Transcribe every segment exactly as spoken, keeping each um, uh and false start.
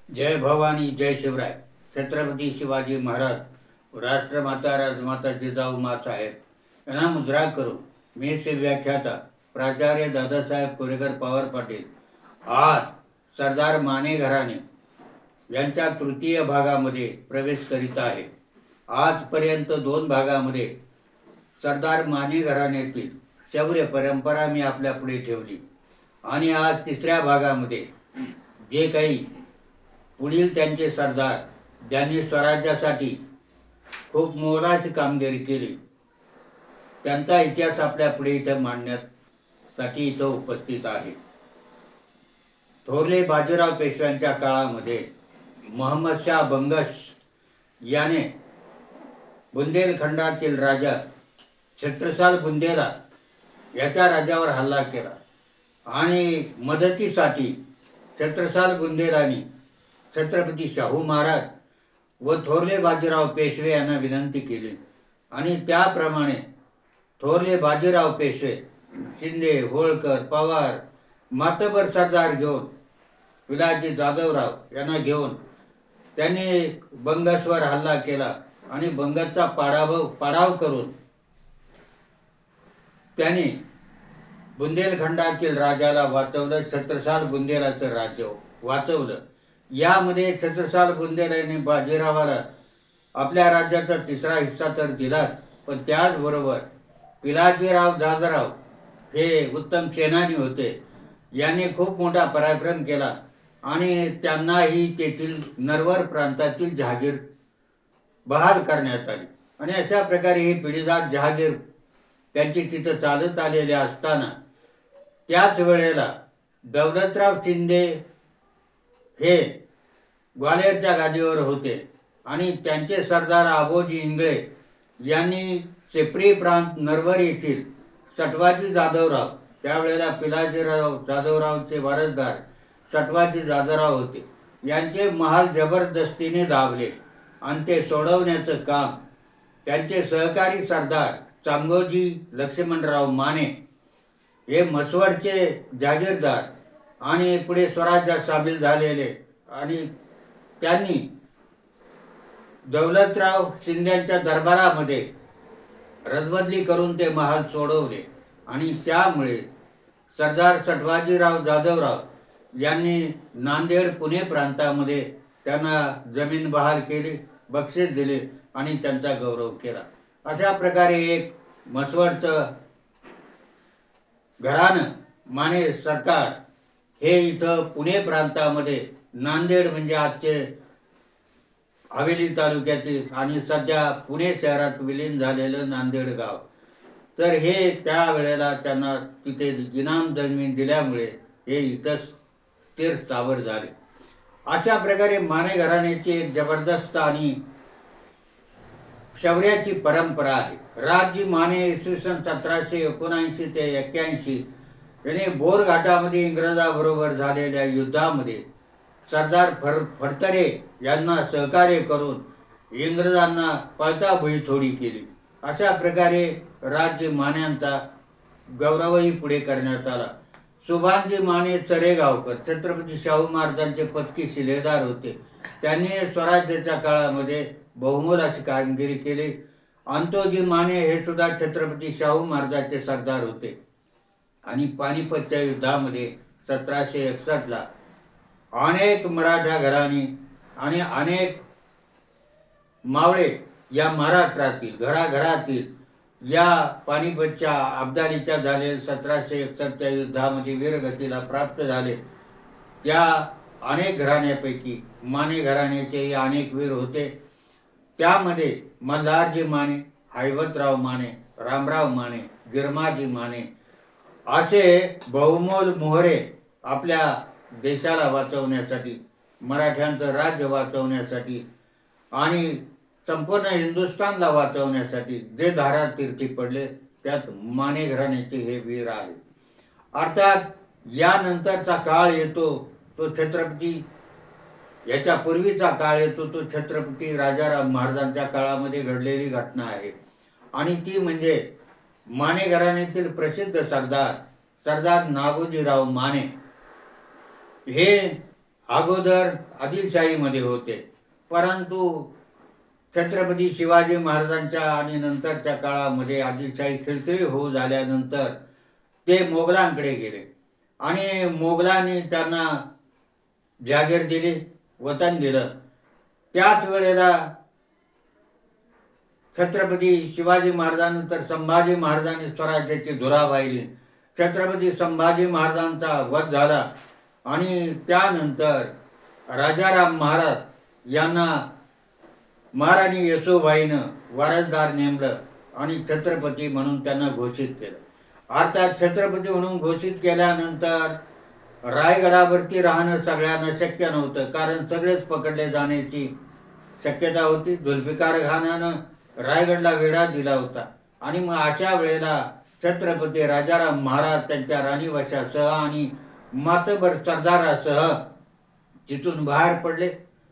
जय भवानी जय शिवराय. छत्रपती शिवाजी महाराज, राष्ट्रमाता राजमाता जिजाऊ माँसाहेब यांना मुजरा करून मी श्री व्याख्याता प्राचार्य दादासाहेब कोरेकर पवार पाटील आज सरदार माने घराणे यांच्या तृतीय भागामध्ये प्रवेश करीत आहे. आजपर्यंत दोन भागामध्ये सरदार माने घराण्यातील शौर्य परंपरा मी आपल्या पुढे ठेवली आणि आज तिसऱ्या भागामध्ये जे काही पुढील त्यांचे सरदार ज्यांनी स्वराज्यासाठी खूप मोलाची कामगिरी केली त्यांचा इतिहास आपल्या पुढे इथं मांडण्यासाठी इथं उपस्थित आहे. थोरले बाजीराव पेशव्यांच्या काळामध्ये मोहम्मद शाह बंगश याने बुंदेलखंडातील राजा छत्रसाल बुंदेला याच्या राज्यावर हल्ला केला आणि मदतीसाठी छत्रसाल बुंदेलांनी छत्रपती शाहू महाराज व थोरले बाजीराव पेशवे यांना विनंती केली आणि त्याप्रमाणे थोरले बाजीराव पेशवे शिंदे, होळकर, पवार, मातबर सरदार घेऊन पिलाजी जाधवराव यांना घेऊन त्यांनी बंगसवर हल्ला केला आणि बंगसचा पाडाव पाडाव करून त्यांनी बुंदेलखंडातील राजाला वाचवलं. छत्रसाल बुंदेलाचं राज्य वाचवलं. यामध्ये छत्रसाल बुंदेला यांनी बाजीरावाला आपल्या राज्याचा तिसरा हिस्सा तर दिलाच, पण त्याचबरोबर पिलाजीराव जाधवराव हे उत्तम सेनानी होते. यांनी खूप मोठा पराक्रम केला आणि त्यांनाही तेथील नरवर प्रांतातील जहागीर बहाल करण्यात आली आणि अशा प्रकारे ही पिढीजात जहागीर त्यांची तिथं चालत आलेली असताना त्याच वेळेला दौलतराव शिंदे हे ग्वाल्हेरच्या गादीवर होते आणि त्यांचे सरदार आबोजी इंगळे यांनी सेप्री प्रांत नरवर येथील सटवाजी जाधवराव, त्यावेळेला पिलाजीराव जाधवरावचे वारसदार सटवाजी जाधवराव होते, यांचे महाल जबरदस्तीने दाबले आणि ते सोडवण्याचं काम त्यांचे सहकारी सरदार चांगोजी लक्ष्मणराव माने हे म्हसवडचे जागीरदार आणि पुढे स्वराज्यात सामील झालेले आणि त्यांनी दौलतराव शिंद्यांच्या दरबारामध्ये रदबदली करून ते महाल सोडवले आणि त्यामुळे सरदार सटवाजीराव जाधवराव यांनी नांदेड पुणे प्रांतामध्ये त्यांना जमीन बहाल केली, बक्षीस दिले आणि त्यांचा गौरव केला. अशा प्रकारे एक म्हसवडचं घराणं माने सरकार हे इथं पुणे प्रांतामध्ये नांदेड म्हणजे आजचे हवेली तालुक्यातील आणि सध्या पुणे शहरात विलीन झालेलं नांदेड गाव, तर हे त्यावेळेला त्यांना तिथे इनाम जमीन दिल्यामुळे हे इथं स्थिर स्थावर झाले. अशा प्रकारे माने घराण्याची एक जबरदस्त आणि शौर्याची परंपरा आहे. राजी माने इसवी सन सतराशे एकोणऐंशी ते एक्क्याऐंशी याने बोर घाटामध्ये इंग्रजाबरोबर झालेल्या युद्धामध्ये सरदार फर फडतरे यांना सहकार्य करून इंग्रजांना पळताभुई थोडी केली. अशा प्रकारे राज्य मान्यांचा गौरवही पुढे करण्यात आला. सुभानजी माने चरेगावकर छत्रपती शाहू महाराजांचे पत्की शिलेदार होते. त्यांनी स्वराज्याच्या काळामध्ये बहुमोल अशी कामगिरी केली. अंतोजी माने हे सुद्धा छत्रपती शाहू महाराजांचे सरदार होते आणि पानिपतच्या युद्धामध्ये सतराशे एकसष्टला अनेक मराठा घराणी आणि अनेक मावळे या महाराष्ट्रातील घराघरातील या पानिपतच्या अब्दालीच्या झालेल्या सतराशे एकसष्टच्या युद्धामध्ये वीरगतीला प्राप्त झाले. त्या अनेक घराण्यापैकी माने घराण्याचेही अनेक वीर होते. त्यामध्ये मल्हारजी माने, हैबतराव माने, रामराव माने, गिरमाजी माने असे बहुमोल मोहरे आपल्या देशाला वाचवण्यासाठी, मराठ्यांचं राज्य वाचवण्यासाठी आणि संपूर्ण हिंदुस्थानला वाचवण्यासाठी जे धारातीर्थी पडले त्यात माने घराण्याचे हे वीर आहे. अर्थात यानंतरचा काळ येतो तो छत्रपती याच्या पूर्वीचा काळ येतो तो छत्रपती राजाराम महाराजांच्या काळामध्ये घडलेली घटना आहे आणि ती म्हणजे माने घराण्यातील प्रसिद्ध सरदार सरदार नागोजीराव माने हे अगोदर आदिलशाहीमध्ये होते, परंतु छत्रपती शिवाजी महाराजांच्या आणि नंतरच्या काळामध्ये आदिलशाही खिळखिळी होऊ झाल्यानंतर ते मोगलांकडे गेले आणि मोगलांनी त्यांना जागीर दिली, वतन दिलं. त्याच वेळेला छत्रपती शिवाजी महाराजांनंतर संभाजी महाराजांनी स्वराज्याची धुरा वाहिली. छत्रपती संभाजी महाराजांचा वध झाला आणि त्यानंतर राजाराम महाराज यांना महाराणी येसूबाईनं वारसदार नेमलं आणि छत्रपती म्हणून त्यांना घोषित केलं. अर्थात छत्रपती म्हणून घोषित केल्यानंतर रायगडावरती राहणं सगळ्यांना शक्य नव्हतं, कारण सगळेच पकडले जाण्याची शक्यता होती. जुल्फिकार खानानं रायगडला वेढा दिला होता आणि मग अशा वेळेला छत्रपती राजाराम महाराज त्यांच्या राणीवशासह आणि मातबर सरदारासह तिथून बाहेर पडले.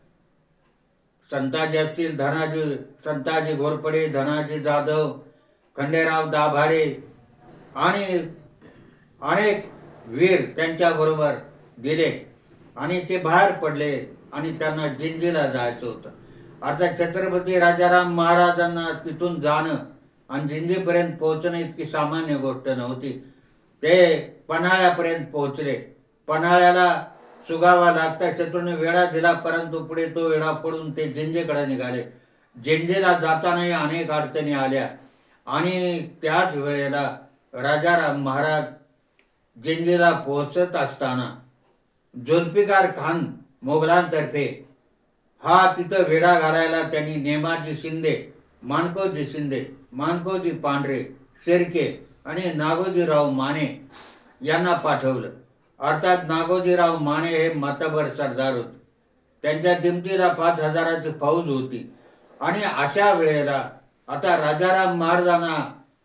संताजी असतील, धनाजी संताजी घोरपडे, धनाजी जाधव, खंडेराव दाभाडे आणि अनेक वीर त्यांच्याबरोबर गेले आणि ते बाहेर पडले आणि त्यांना जिंजीला जायचं होतं. अर्थात छत्रपती राजाराम महाराजांना तिथून जाणं आणि जिंजीपर्यंत पोहोचणं इतकी सामान्य गोष्ट नव्हती. ते पन्हाळ्यापर्यंत पोहोचले. पन्हाळ्याला सुगावा लागता शत्रूने वेढा दिला, परंतु पुढे तो वेढा फोडून ते जिंजेकडे निघाले. जिंजेला जातानाही अनेक अडचणी आल्या आणि त्याच वेळेला राजाराम महाराज जिंजीला पोहोचत असताना जुल्फिकार खान मोगलांतर्फे हा तिथं वेढा घालायला त्यांनी नेमाजी शिंदे, माणकोजी शिंदे, माणकोजी पांढरे, शिर्के आणि नागोजीराव माने यांना पाठवलं. अर्थात नागोजीराव माने हे मातबर सरदार होते. त्यांच्या दिमतीला पाच हजाराची फौज होती आणि अशा वेळेला आता राजाराम महाराजांना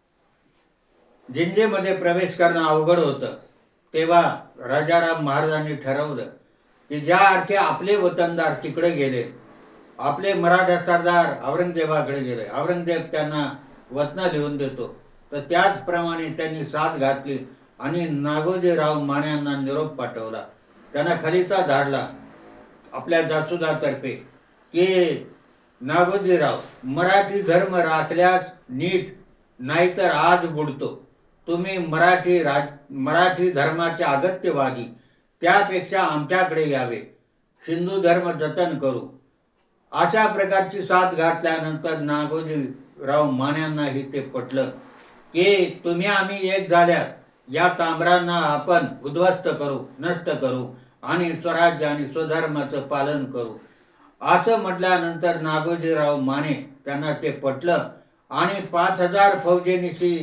जिंजेमध्ये प्रवेश करणं अवघड होतं. तेव्हा राजाराम महाराजांनी ठरवलं की ज्या अर्थी आपले वतनदार तिकडे गेले, आपले मराठा सरदार औरंगजेबाकडे गेले, औरंगजेब त्यांना वतनं लिहून देतो, तर त्याचप्रमाणे त्यांनी साथ घातली आणि नागोजीराव मान्यांना निरोप पाठवला. त्यांना खलिता धाडला आपल्या जासुदातर्फे की नागोजीराव, मराठी धर्म राखल्यास नीट, नाहीतर आज बुडतो. तुम्ही मराठी राज मराठी धर्माचे अगत्यवादी, त्यापेक्षा आमच्याकडे यावे, हिंदू धर्म जतन करू. अशा प्रकारची साथ घातल्यानंतर नागोजीराव मान्यांनाही ते पटलं की तुम्ही आम्ही एक झाल्यास या तांबरांना आपण उद्ध्वस्त करू, नष्ट करू आणि स्वराज्य आणि स्वधर्माचं पालन करू. असं म्हटल्यानंतर नागोजीराव माने त्यांना ते पटलं आणि पाच हजार फौजेनिशी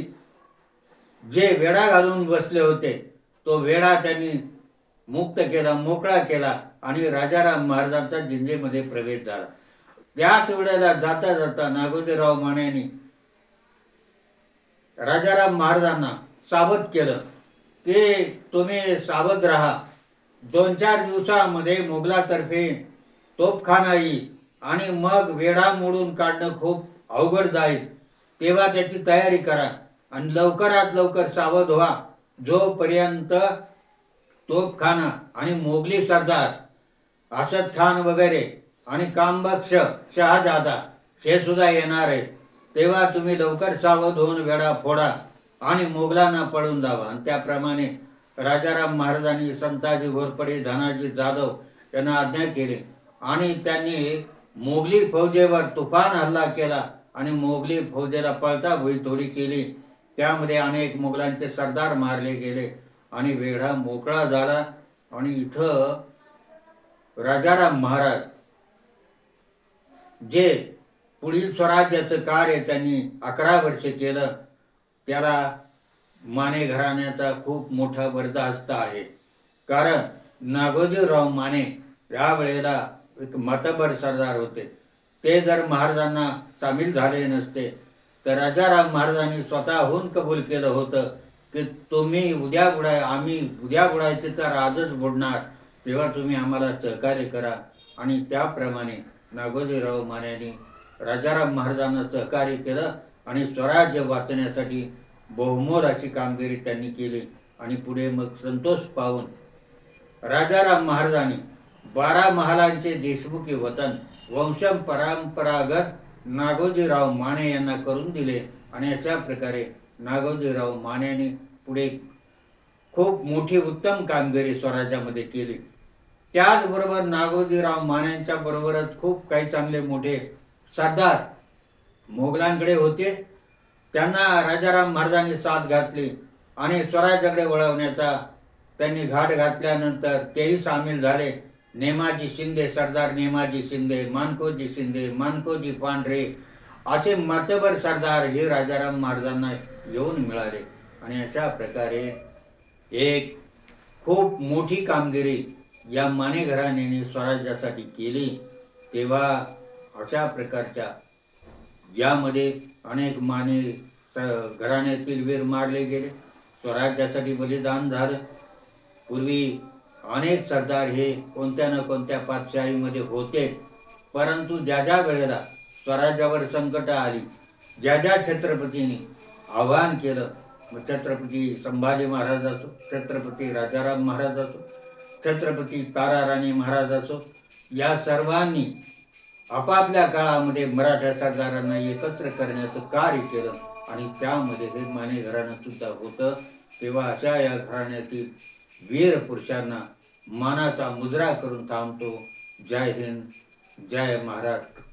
जे वेढा घालून बसले होते तो वेढा त्यांनी मुक्त केला, मोकळा केला आणि राजाराम महाराजांचा जिंजेमध्ये प्रवेश झाला. त्याच वेळेला जाता जाता नागोजीराव मानेंनी राजाराम महाराजांना सावध केलं की तुम्ही सावध राहा. दोन चार दिवसामध्ये मोगलातर्फे तोफखाना येईल आणि मग वेढा मोडून काढणं खूप अवघड जाईल. तेव्हा त्याची तयारी करा आणि लवकरात लवकर सावध व्हा. जोपर्यंत तोफखाना आणि मोगली सरदार असद खान वगैरे आणि कामबख्श शहाजादा हे सुद्धा येणार आहेत, तेव्हा तुम्ही लवकर सावध होऊन वेढा फोडा आणि मोगलांना पळून जावा. आणि त्याप्रमाणे राजाराम महाराजांनी संताजी घोरपडे, धनाजी जाधव यांना आज्ञा केली आणि त्यांनी मोगली फौजेवर तुफान हल्ला केला आणि मोगली फौजेला पळता भुईतोडी केली. त्यामध्ये अनेक मोगलांचे सरदार मारले गेले आणि वेढा मोकळा झाला. आणि इथं राजाराम महाराज जे पुढील स्वराज्याचं कार्य त्यांनी अकरा वर्षे केलं, त्याला माने घराण्याचा खूप मोठा बरदास्त आहे. कारण नागोजीराव माने या वेळेला एक मातबर सरदार होते. ते जर महाराजांना सामील झाले नसते तर राजाराम महाराजांनी स्वतःहून कबूल केलं होतं की तुम्ही उद्या बुडाय आम्ही उद्या बुडायचे तर आजच बुडणार, तेव्हा तुम्ही आम्हाला सहकार्य करा. आणि त्याप्रमाणे नागोजीराव मानेंनी राजाराम महाराजांना सहकार्य केलं आणि स्वराज्य वाचण्यासाठी बहुमोल अशी कामगिरी त्यांनी केली. आणि पुढे मग संतोष पाहून राजाराम महाराजांनी बारा महालांचे देशमुखी वतन वंशम परंपरागत नागोजीराव माने यांना करून दिले आणि अशा प्रकारे नागोजीराव मानेने पुढे खूप मोठी उत्तम कामगिरी स्वराज्यामध्ये केली. त्याचबरोबर नागोजीराव मानेंच्या बरोबरच खूप काही चांगले मोठे सरदार मोगलांकडे होते. त्यांना राजाराम महाराजांनी साथ घातली आणि स्वराज्याकडे वळवण्याचा त्यांनी घाट घातल्यानंतर तेही सामील झाले. नेमाजी शिंदे, सरदार नेमाजी शिंदे, मानकोजी शिंदे, मानकोजी पांढरे असे मातबर सरदार हे राजाराम महाराजांना येऊन मिळाले आणि अशा प्रकारे एक खूप मोठी कामगिरी या माने घराण्याने स्वराज्यासाठी केली. तेव्हा अशा प्रकारच्या यामध्ये अनेक माने घराण्यातील वीर मारले गेले, स्वराज्यासाठी बलिदान झालं. पूर्वी अनेक सरदार हे कोणत्या न कोणत्या पातशाहीमध्ये होते, परंतु ज्या ज्या वेळेला स्वराज्यावर संकट आली, ज्या ज्या छत्रपतींनी आव्हान केलं, मग छत्रपती संभाजी महाराज असो, छत्रपती राजाराम महाराज असो, छत्रपती ताराराणी महाराज असो, या सर्वांनी आपापल्या काळामध्ये मराठा सरदारांना एकत्र करण्याचं कार्य केलं आणि त्यामध्ये हे माने घराणं सुद्धा होतं. तेव्हा अशा या घराण्यातील वीर पुरुषांना मानाचा मुजरा करून थांबतो. जय हिंद, जय महाराष्ट्र.